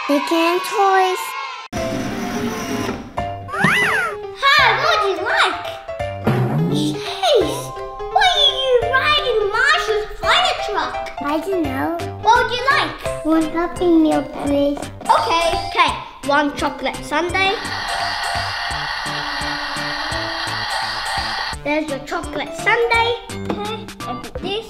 CKN toys. Hi, what do you like? Chase, why are you riding Marshall's fire truck? I don't know. What would you like? One Happy Meal, please. Okay. One chocolate sundae. There's your chocolate sundae. Okay, and put this.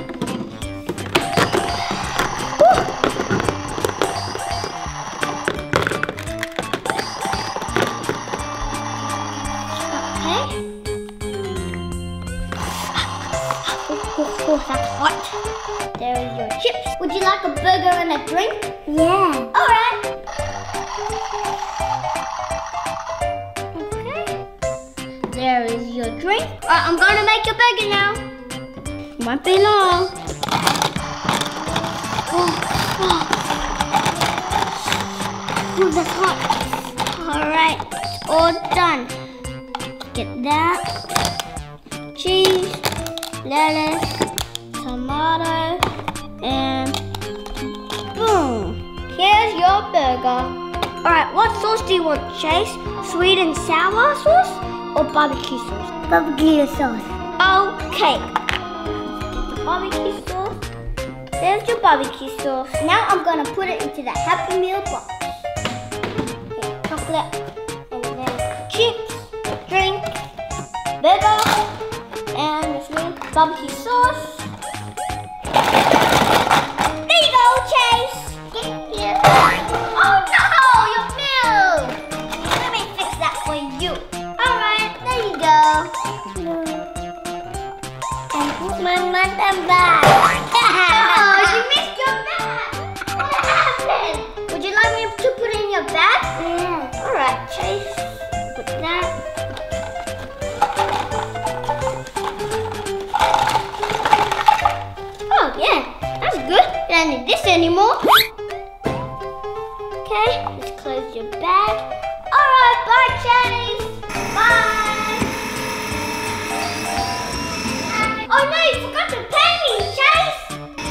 Oh, that's hot. There are your chips. Would you like a burger and a drink? Yeah. All right. Okay. There is your drink. All right, I'm going to make your burger now. Won't be long. Oh, that's hot. All right, it's all done. Get that. Cheese, lettuce, tomato, and boom! Here's your burger. Alright, what sauce do you want, Chase? Sweet and sour sauce or barbecue sauce? Barbecue sauce. Okay. Get the barbecue sauce. There's your barbecue sauce. Now I'm going to put it into the Happy Meal box. Okay, chocolate, and then chips, drink, burger, and this little barbecue sauce. There you go, Chase. Thank you. Oh no, your milk. Let me fix that for you. All right, there you go. And put my mother back. Oh, you missed your bag. What happened? Would you like me to put it in your bag? Yeah. All right, Chase. Put that. Yeah, that's good. I don't need this anymore. Okay, let's close your bag. Alright, bye, Chase. Bye. Oh no, you forgot to pay me, Chase.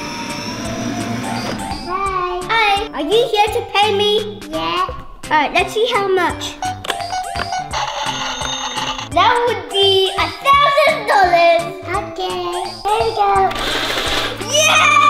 Bye. Hi, are you here to pay me? Yeah. Alright, let's see how much. That would be $1,000. Okay, there we go. Yeah!